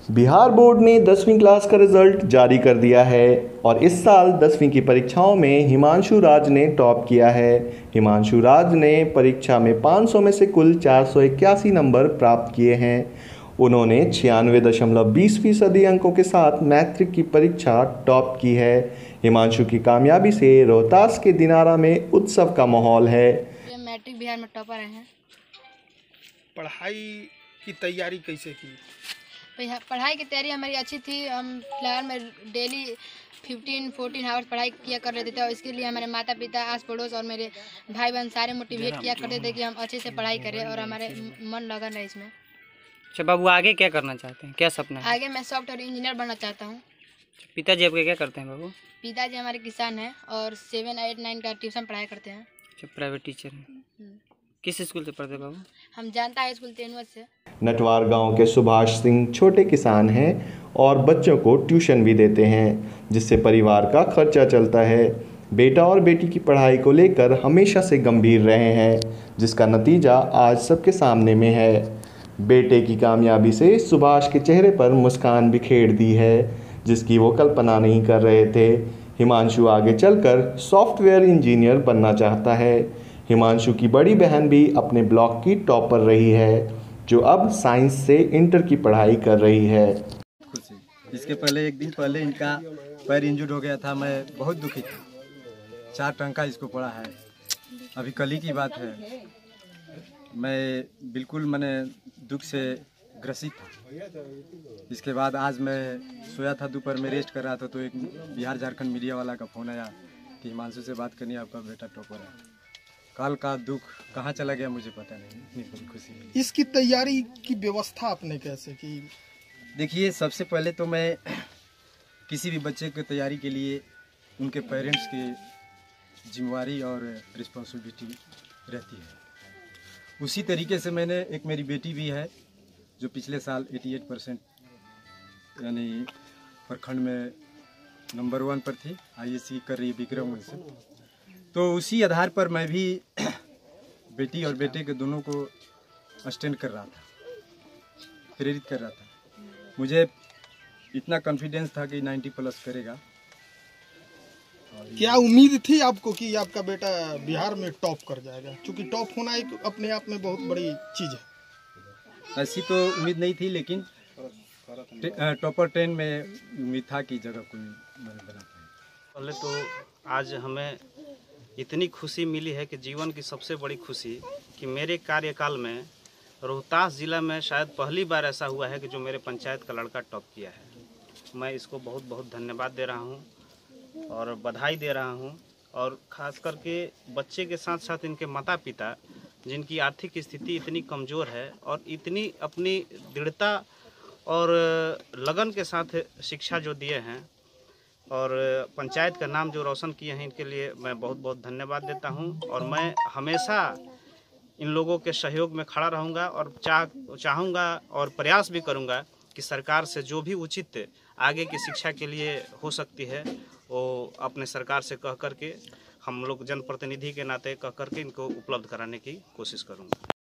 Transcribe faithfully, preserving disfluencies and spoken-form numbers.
Bihar board ने दसवीं class का रिजल्ट जारी कर दिया है और इस साल दसवीं की परीक्षाओं में हिमांशु राज ने टॉप किया है। हिमांशु राज ने परीक्षा में पाँच सौ में से कुल चार सौ इक्यासी नंबर प्राप्त किए हैं। उन्होंने छियानवे दशमलव बीस फीसदी अंकों के साथ मैट्रिक की परीक्षा टॉप की है। हिमांशु की कामयाबी से रोहतास के दिनारा में उत्सव का माहौल है। मैट्रिक बिहार में टॉपर हैं। पढ़ाई की तैयारी कैसे की? पढ़ाई की तैयारी हमारी अच्छी थी। हम फिलहाल में डेली फिफ्टीन फोर्टीन आवर्स पढ़ाई किया कर रहे थे और इसके लिए हमारे माता पिता, आस पड़ोस और मेरे भाई बहन सारे मोटिवेट किया करते थे कि हम अच्छे से पढ़ाई करें और हमारे मन लगन रहे इसमें। अच्छा बाबू, आगे क्या करना चाहते हैं, क्या सपना है? आगे मैं सॉफ्टवेयर इंजीनियर बनना चाहता हूँ। पिताजी आपके क्या करते हैं बाबू? पिताजी हमारे किसान हैं और सेवन एट नाइन का ट्यूशन पढ़ाई करते हैं। अच्छा, प्राइवेट टीचर हैं। किस स्कूल से पढ़ते हैं बाबू? हम जानता है स्कूल तेनवा से। नटवार गांव के सुभाष सिंह छोटे किसान हैं और बच्चों को ट्यूशन भी देते हैं, जिससे परिवार का खर्चा चलता है। बेटा और बेटी की पढ़ाई को लेकर हमेशा से गंभीर रहे हैं, जिसका नतीजा आज सबके सामने में है। बेटे की कामयाबी से सुभाष के चेहरे पर मुस्कान बिखेर दी है, जिसकी वो कल्पना नहीं कर रहे थे। हिमांशु आगे चलकर सॉफ्टवेयर इंजीनियर बनना चाहता है। हिमांशु की बड़ी बहन भी अपने ब्लॉक की टॉपर रही है, जो अब साइंस से इंटर की पढ़ाई कर रही है। खुशी, इसके पहले एक दिन पहले इनका पैर इंजर्ड हो गया था। मैं बहुत दुखी था। चार टंका इसको पड़ा है। अभी कल ही की बात है। मैं बिल्कुल मैंने दुख से ग्रसित था। इसके बाद आज मैं सोया था, दोपहर में रेस्ट कर रहा था तो एक बिहार झारखंड मीडिया वाला का फ़ोन आया कि हिमांशु से बात करनी, आपका बेटा टॉपर है। कल का दुख कहाँ चला गया मुझे पता नहीं। इतनी बड़ी खुशी। इसकी तैयारी की व्यवस्था आपने कैसे की? देखिए, सबसे पहले तो मैं किसी भी बच्चे की तैयारी के लिए उनके पेरेंट्स की जिम्मेवारी और रिस्पॉन्सिबिलिटी रहती है। उसी तरीके से मैंने, एक मेरी बेटी भी है जो पिछले साल अठासी परसेंट यानी प्रखंड में नंबर वन पर थी, आईएससी कर रही है विक्रमगंज से। तो उसी आधार पर मैं भी बेटी और बेटे के दोनों को स्टैंड कर रहा था, प्रेरित कर रहा था। मुझे इतना कॉन्फिडेंस था कि नब्बे प्लस करेगा। क्या उम्मीद थी आपको कि आपका बेटा बिहार में टॉप कर जाएगा? क्योंकि टॉप होना एक अपने आप में बहुत बड़ी चीज़ है। ऐसी तो उम्मीद नहीं थी, लेकिन टॉपर टेन में उम्मीद था कि जगह कोई मैंने बना पाए। पहले तो आज हमें इतनी खुशी मिली है कि जीवन की सबसे बड़ी खुशी कि मेरे कार्यकाल में रोहतास ज़िला में शायद पहली बार ऐसा हुआ है कि जो मेरे पंचायत का लड़का टॉप किया है। मैं इसको बहुत बहुत धन्यवाद दे रहा हूं और बधाई दे रहा हूं। और ख़ास करके बच्चे के साथ साथ इनके माता पिता, जिनकी आर्थिक स्थिति इतनी कमज़ोर है और इतनी अपनी दृढ़ता और लगन के साथ शिक्षा जो दिए हैं और पंचायत का नाम जो रोशन किए हैं, इनके लिए मैं बहुत बहुत धन्यवाद देता हूं। और मैं हमेशा इन लोगों के सहयोग में खड़ा रहूंगा और चाह चाहूँगा और प्रयास भी करूंगा कि सरकार से जो भी उचित आगे की शिक्षा के लिए हो सकती है वो अपने सरकार से कह करके, हम लोग जनप्रतिनिधि के नाते कह करके इनको उपलब्ध कराने की कोशिश करूंगा।